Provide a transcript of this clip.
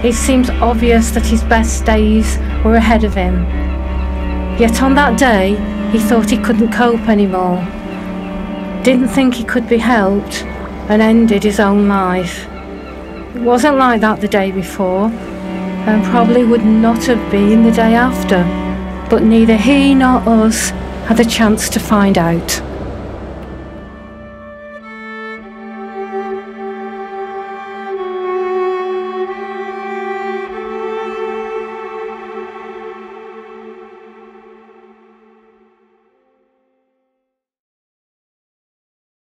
It seems obvious that his best days were ahead of him. Yet on that day, he thought he couldn't cope anymore, didn't think he could be helped, and ended his own life. It wasn't like that the day before, and probably would not have been the day after, but neither he nor us had the chance to find out.